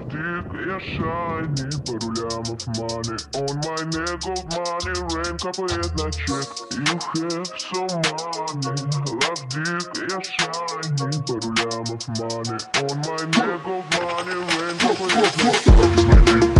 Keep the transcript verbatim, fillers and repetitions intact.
deep, я shiny, пару лямов money on my neck, gold money, rain капает на чек. You have so money, love deep, я shiny, пару лямов money on my neck, gold money, rain капает на чек.